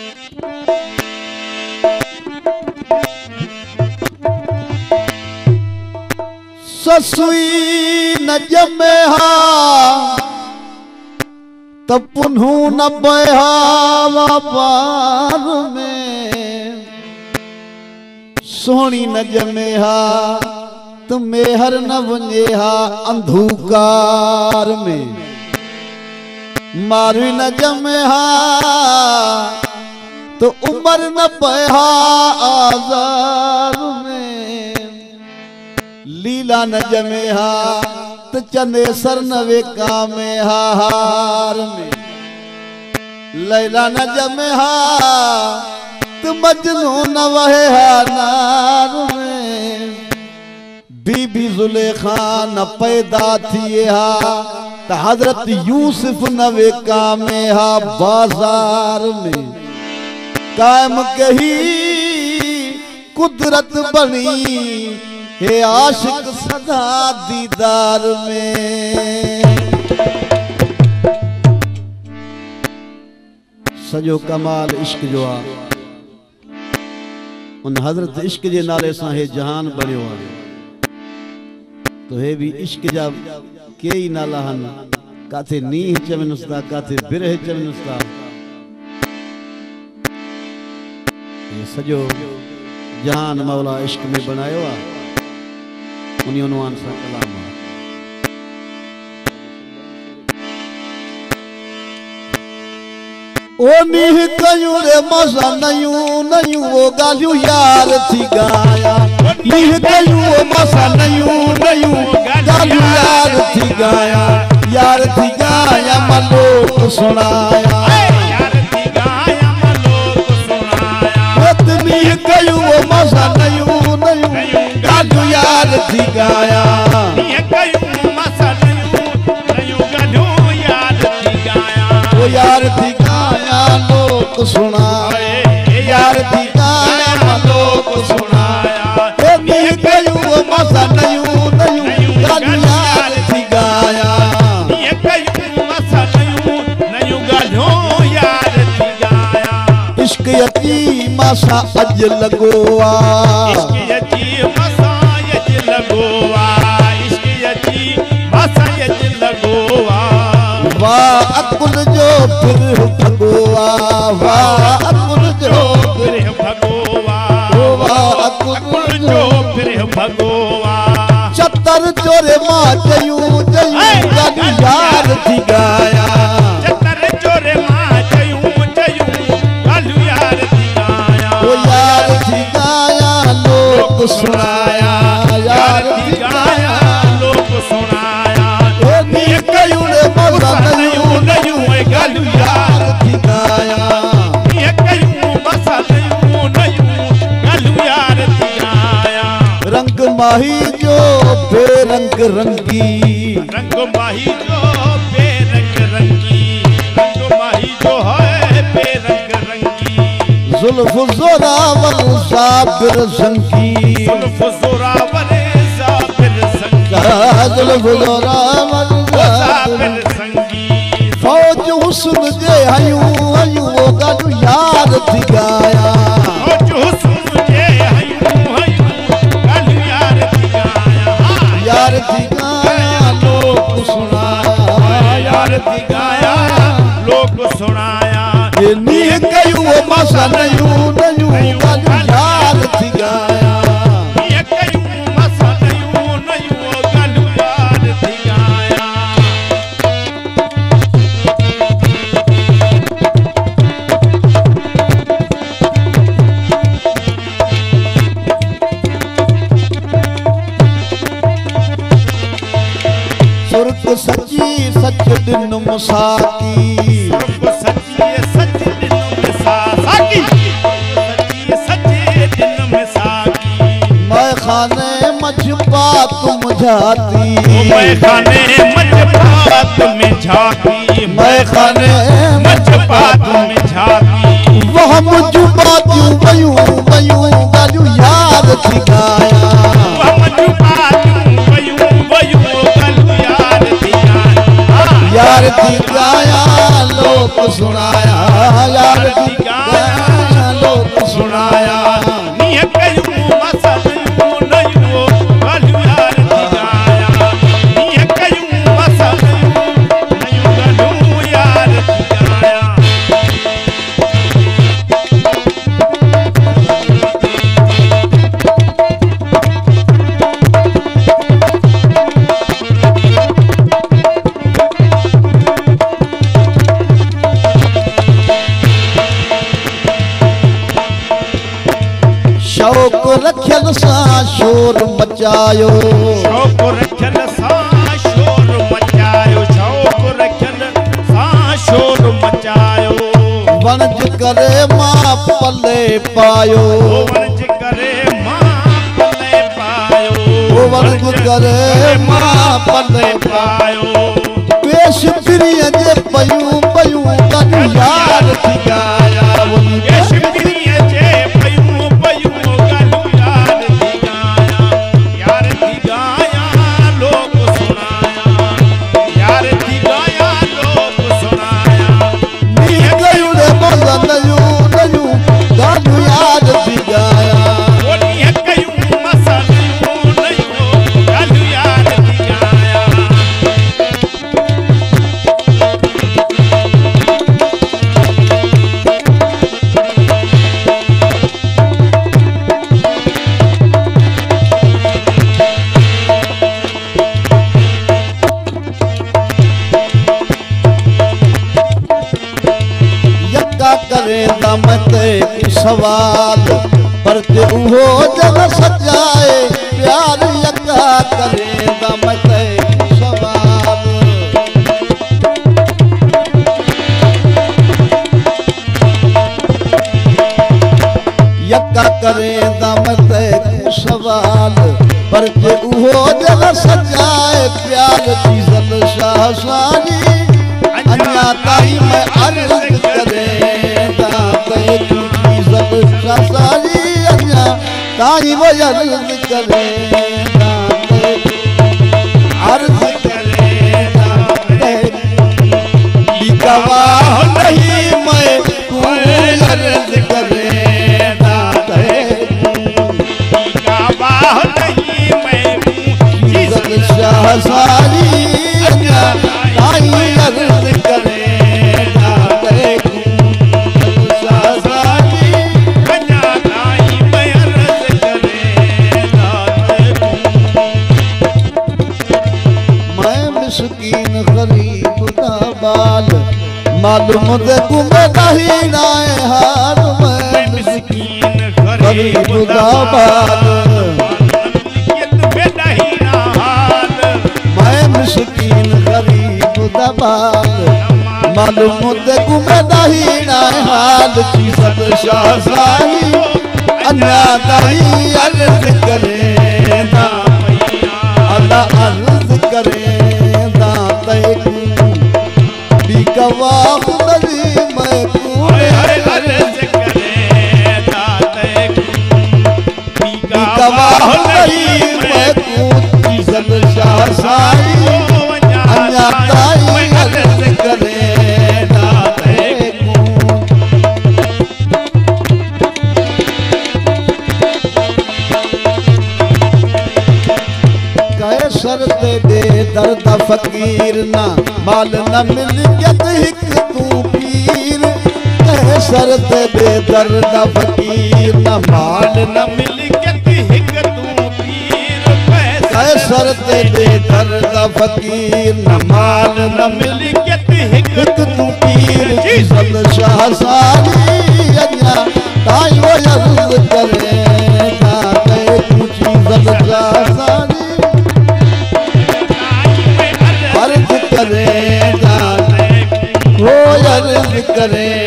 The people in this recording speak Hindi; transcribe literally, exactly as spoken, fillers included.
ससुई न जमे हा त पुन्हू न बहा वापार में। सोनी न जमे हा तो मेहर न वने हा अंधकार में। मारू न जमे हा तो उम्र न बहा आजार में। लीला न जमे हा तो चंदेसर न वेका में हार में। लैला न जमे हा तो मजनू न वहे हा नार में। बीबी जुलेखा न पैदा थिए हा तो हजरत यूसुफ न वेका में हा बाजार में। कायम कही कुदरत बनी हे आशिक सदा दीदार में। सजो कमाल इश्क जो आ उन हजरत इश्क जे नाले सां हे जहान बणियो आहे। तो हे भी इश्क जा कई नाला हन। काथे नीह चवनस था, काथे बिरह चवनस था। ये सजो जहान मौला इश्क में बनायो आ। उन्हीं उन्वान सा कलाम आ। ओ नीह कयूं रे मसा नयूं नयूं वो गालियूं यार थी गाया। नीह कयूं वो मसा नयूं नयूं गालियूं यार थी गाया। यार थी गाया मलोक सुनाया। यार थी गाया मलोक सुनाया। नीह कयूं वो मसा नयूं नयूं गालियूं यार थी गाया। नीह कयूं मसा नयूं नयूं गालियूं यार थी गाया। वो यार थी गाया लोक सुनाए। यार थी गाया लोक सुनाया। नीह कयूं वो मसा नयूं नयूं गालियूं यार थी गाया। नीह कयूं मसा नयूं नयूं गालियूं यार थी गाया। इश्क यती मसा अज लगोआ। इश्क यती मसा अज लगोआ। इश्क यती मसा अज लगोआ। वाह अकुल जो फिर भगोआ। वाह अकुल जो फिर भगोआ। वाह अकुल जो फिर भगोआ। चतर चोरे मां जयूं जयूं गालियूं यार थी गाया। चतर चोरे मां जयूं जयूं गालियूं यार थी गाया। ओ यार थी गाया लोक सुनाया। यार थी गाया लोक सुनाया। ओ नीह कयूं रे मसा नयूं नयूं गालियूं यार थी गाया। नीह कयूं मसा नयूं नयूं गालियूं यार थी गाया। रंग माही जो बेरंग रंगी। रंग माही जो बेरंग रंगी। रंग माही जो है बेरंग रंगी। जुल्फ जोरावर साबिर संगी। जुल्फ जोरावर साबिर संगी। जुल्फ जोरावर साबिर संगी। फौज हुस्न जे हयूं हयूं वो गालियूं यार थी गाया। फौज हुस्न जे हयूं हयूं गालियूं यार थी गाया। यार थी गाया लोक सुनाया। यार थी गाया लोक सुनाया। ये नीह कयूं वो मसा नयूं नयूं गालियूं यार थी गाया। नीह कयूं मसा नयूं नयूं गालियूं यार थी गाया। सुर्ख सची सच दिन मुसाकी। सुर्ख सची सच दिन मुसाकी। सची सच दिन मुसाकी। मैं खाने मजबा तुम जाती। मैं खाने मजबा तुम झाकी। मैं खाने मजबा तुम झाकी। वह मुझबा क्यों वयूं वयूं गालियूं यार थी गाया। वह मुझबा क्यों वयूं वयूं गालियूं यार थी गाया। यार थी गाया लोक सुनाया। यार थी गाया सां शोर मचायो शौक़ रखियल सां शोर मचायो शौक़ रखियल सां शोर मचायो वणज करे मां पले पायो वणज करे मां पले पायो वणज करे मां पले पायो पेश प्रिय जे पयूं पयूं कन यार थी गाया पेश प्रिय जे पयूं पयूं कन यार थी गाया यार थी गाया लोग सुनाया यार थी गाया लोग सुनाया नी गयूं रे मौला नयूं नयूं गालू यार थी गाया ओ नी गयूं मसा नयूं नयूं गालू यार थी गाया करे दम ते सवाल पर जे उहो जग सजाए प्यार यका करे दम ते सवाल यका करे दम ते सवाल पर जे उहो जग सजाए प्यार जी ज़ल शाह सानी अन्या ताई मैं अर्ज़ करे सारी अन्या ताई वो अर्ज़ करे अर्ज़ करे गवाह नहीं मैं तू अर्ज़ करे गवाह नहीं मैं शाह सारी अन्या ताई अर्ज़ करे मिस्कीन गरीब दा बाल मालूम दे गुमे नहीं नाए हार मैं मिस्कीन गरीब दा बाल मैं मिस्कीन गरीब दा बाल मालूम दे गुमे नहीं नाए हाल की सब शाह साही अन्या ताई अर्ज़ करे ना अल्लाह अर्ज़ करे गवाह नहीं मैं अर्ज़ करे दाते गवाह नहीं मैं तू ज़ल शाह साई अन्या ताई अर्ज़ करे दाते कैसर ते दे दर्द फकीर ना माल न मिल गत हिक तू पीर कैसर ते दे दर्द फकीर ना माल न मिल गत हिक तू पीर कैसर ते दे दर्द फकीर ना माल न मिल गत हिक तू पीर ज़ल शाह सारी अन्या ताई वो अर्ज़ करे ताते ऊंची ज़ल शाह सारी अर्ज़ करे हो अर्ज़ करे